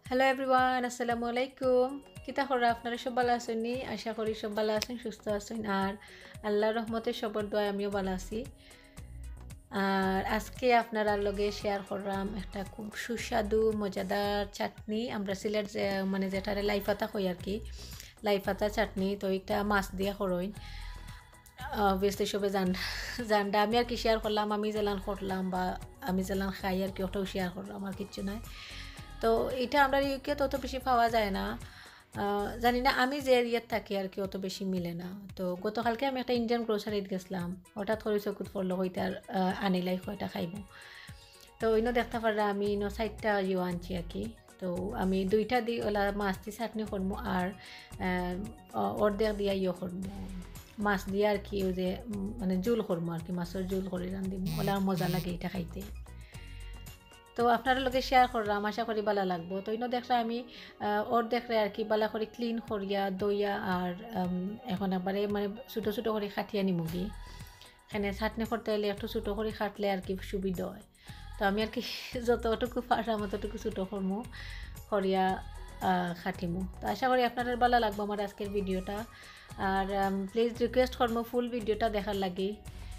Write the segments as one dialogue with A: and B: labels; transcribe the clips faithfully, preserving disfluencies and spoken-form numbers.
A: Hello everyone, আসসালামু আলাইকুম। কিতা খবর? আপনারা সব ভালো আছেন নি? আশা করি সব ভালো আছেন, সুস্থ আছেন। আর আল্লাহর রহমতে সবার দোয়ায় আমিও ভালো আছি। আর আজকে আপনারা লগে শেয়ার করলাম একটা খুব সুস্বাদু মজাদার চাটনি। আমরা সিলেট যে মানে যেটারে লাই পাতা কই আর কি, লাই পাতা চাটনি। তো এটা মাছ দিয়া করইন, অবভিয়াসলি সবে জান জানটা আমি আর কি শেয়ার করলাম, আমি জেলান করলাম বা আমি জেলান খাই আর কি, ওটাও শেয়ার করলাম, আর কিচ্ছু নাই। তো এটা আমরা ইউকে তত বেশি পাওয়া যায় না, জানি না আমি যে এরিয়াত থাকি আর কি অত বেশি মিলে না। তো গতকালকে আমি একটা ইন্ডিয়ান গ্রোসারিত গেছিলাম, হঠাৎ করে চকুত পড়লো হইতার আনিলাই কয়টা খাইব। তো ইনো দেখতে পারলে আমি ইনো চারটা ইয়ে আনছি আর কি। তো আমি দুইটা দি ওলা মাছ দিয়ে চাটনি করবো আর অর্ধেক দিয়া ইয়ে করবো মাছ দিয়ে আর কি, ওই যে মানে জোল করবো আর কি, মাছের জোল করে রান্ধিব, ওলা মজা লাগে এটা খাইতে। তো আপনার লগে শেয়ার করলাম, আশা করি ভালো লাগবো। তো ইনো দেখলে আমি ওর দেখলে আর কি বালা করে ক্লিন করিয়া দইয়া আর এখন একবারে মানে ছোটো ছোটো করে খাটিয়া নিমুগি। এখানে চাটনি করতে হলে একটু ছোটো করে খাটলে আর কি সুবিধা হয়। তো আমি আর কি যতটুকু পারলাম অতটুকু ছোটো করমু করিয়া খাটিমু। তো আশা করি আপনাদের ভালো লাগবো আমার আজকের ভিডিওটা। আর প্লিজ রিকোয়েস্ট করবো ফুল ভিডিওটা দেখার লাগি।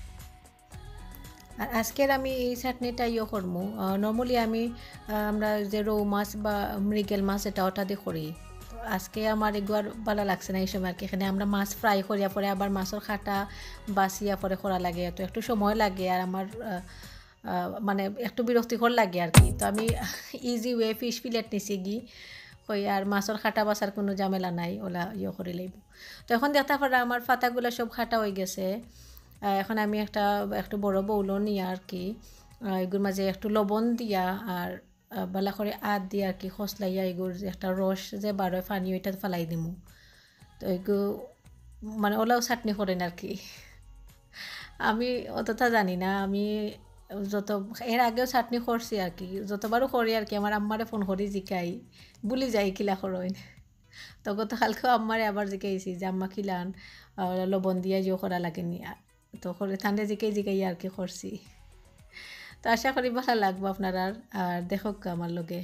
A: আর আজকের আমি এই চাটনিটা ইয়ে করবো, নর্মালি আমি আমরা যে রৌ মাছ বা মৃগেল মাছ এটা ওটা দিয়ে করি। তো আজকে আমার এগুলো ভালো লাগছে না এই সময় আর কি। এখানে আমরা মাছ ফ্রাই করিয়া পরে আবার মাছের খাটা বাছিয়া পরে করা লাগে, তো একটু সময় লাগে আর আমার মানে একটু বিরক্তিকর লাগে আর কি। তো আমি ইজি ওয়ে ফিশ ফিলেট নিছি গি কই, আর মাছের খাটা বাছার কোনো ঝামেলা নাই, ওলা ইয়ে করে লইব। তো এখন দেখতে পারা আমার পাতাগুলো সব খাটা হয়ে গেছে। এখন আমি একটা একটু বড় বউল নিয়ে আর কি এগুলোর মাঝে একটু লবণ দিয়া আর বালা করে আদ দিয়ে আর কি খসলাইয়া এগুলোর যে একটা রস যে বারোয় পানি ওইটা ফেলাই দিমু। তো এগুলো মানে ওলাও চাটনি করেন আর কি। আমি অতটা জানি না, আমি যত এর আগেও চাটনি করছি আর কি, যতবারও করি আর কি আমার আম্মারে ফোন করি জিকাই, বুলি যাই কিলা করেন। তো গতকালকেও আম্মারে আবার জিকাইছি যে আম্মা কিলান লবণ দিয়া যে করা লাগেনি, তো করে ঠান্ডা জিকাই জিকাই আর কি করছি। তো আশা করি ভালো লাগবো আপনারা, আর দেখো আমার লগে।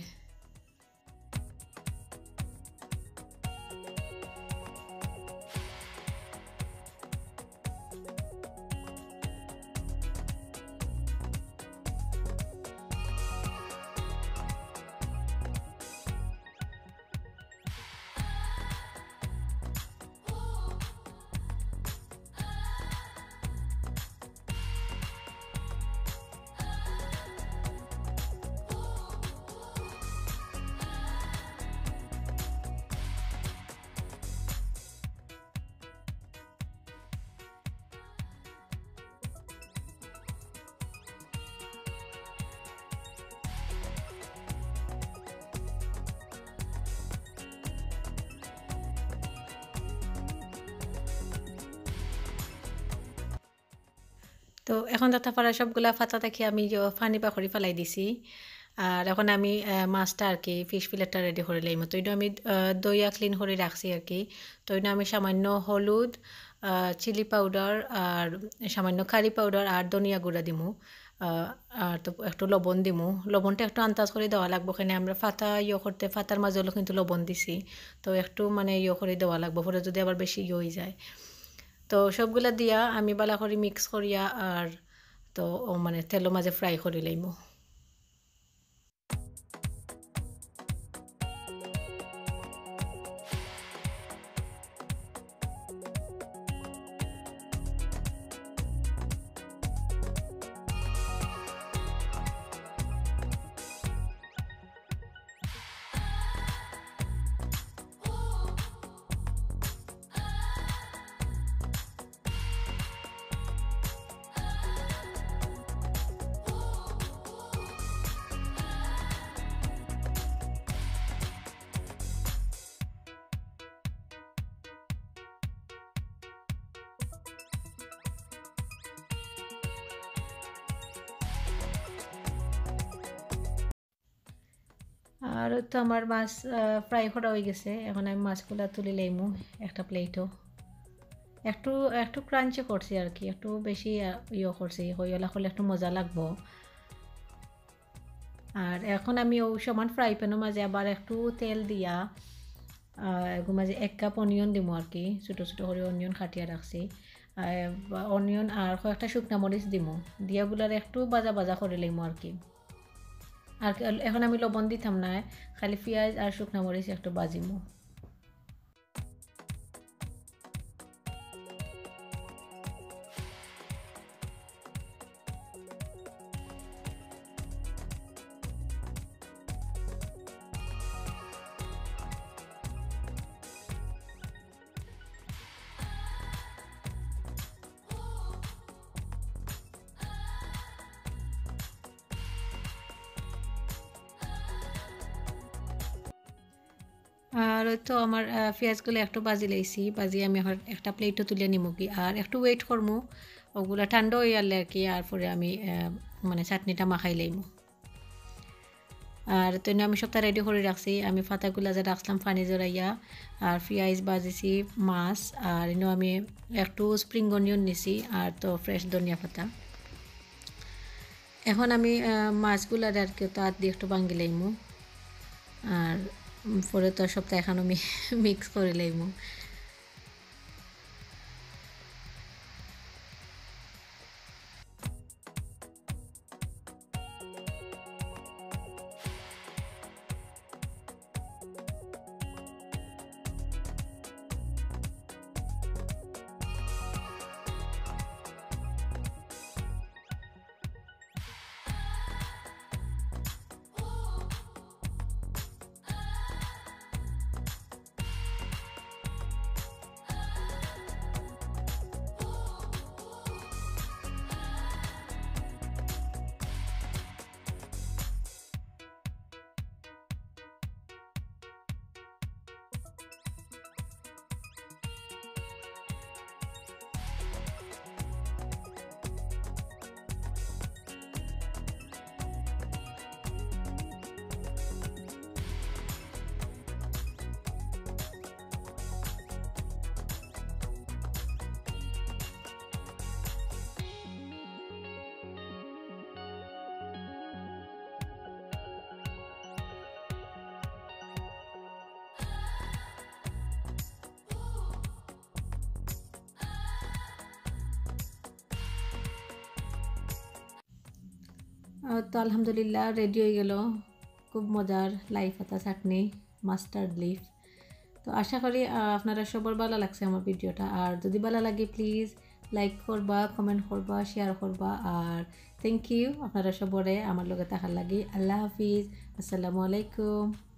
A: তো এখন যাতে পারা সবগুলা ফাতা দেখি আমি ফানি পাখরি ফেলাই দিছি। আর এখন আমি মাছটা আর কি ফিশ ফিলেটটা রেডি করে লাইম। তো এটা আমি দইয়া ক্লিন করে রাখছি আর কি। তো এটা আমি সামান্য হলুদ, চিলি পাউডার আর সামান্য কারি পাউডার আর ধনিয়া গুঁড়া দিমু, আর তো একটু লবণ দিমু। লবণটা একটু আন্দাজ করে দেওয়া লাগবো, এখানে আমরা ফাতা ইয়ে করতে ফাতার মাঝে হলো কিন্তু লবণ দিছি, তো একটু মানে ইয়ে করে দেওয়া লাগবো, পরে যদি আবার বেশি ইয়ে হয়ে যায়। তো সবগুলা দিয়া আমি বালা করে মিক্স করিয়া আর তো মানে তেলের মাঝে ফ্রাই করে লইমু। আর তো আমার মাছ ফ্রাই করা হয়ে গেছে, এখন আমি মাছগুলো তুলে লইমু একটা প্লেটও। একটু একটু ক্রাঞ্চি করছি আর কি, একটু বেশি ইয়ে করছি, হইলা করলে একটু মজা লাগবো। আর এখন আমি ও সমান ফ্রাই প্যানের মাঝে আবার একটু তেল দিয়া এগুলো মাঝে এক কাপ অনিয়ন দিব আর কি, ছোটো ছোটো করে অনিয়ন কাটিয়ে রাখছি। অনিয়ন আর কয়েকটা শুকনা মরিচ দিব, দিয়াগুলার একটু বাজা বাজা করে লইম আর কি। আর এখন আমি লবণ দিতাম না, খালি পেঁয়াজ আর শুকনা মরিচ একটু বাজিমো। আর তো আমার পেঁয়াজগুলো একটু বাজি লাইছি, বাজি আমি এখন একটা প্লেটও তুলে নিমু কি, আর একটু ওয়েট করমু ওগুলা ঠান্ডা হয়ে গেলে আর কি, আর পরে আমি মানে চাটনিটা মাখাই লাইমু। আর তো আমি সবটা রেডি করে রাখছি, আমি পাতাগুলা যে রাখলাম পানি জড়াইয়া, আর পেঁয়াজ বাজিছি, মাছ, আর এনে আমি একটু স্প্রিং অনিয়ন নিছি, আর তো ফ্রেশ ধনিয়া পাতা। এখন আমি মাছগুলা আর কি তাত দিয়ে একটু ভাঙ্গি লাইমু, আর পরে তো সবটা এখন আমি মিক্স করে লাইমু। তো আলহামদুলিল্লাহ রেডি হয়ে গেল খুব মজার লাই পাতা চাটনি মাস্টার্ড লিফ। তো আশা করি আপনারা সবার ভালো লাগছে আমার ভিডিওটা, আর যদি ভালো লাগে প্লিজ লাইক করবা, কমেন্ট করবা, শেয়ার করবা, আর থ্যাংক ইউ আপনারা সবরে আমার লগে থাকার লাগি। আল্লাহ হাফিজ, আসসালামু আলাইকুম।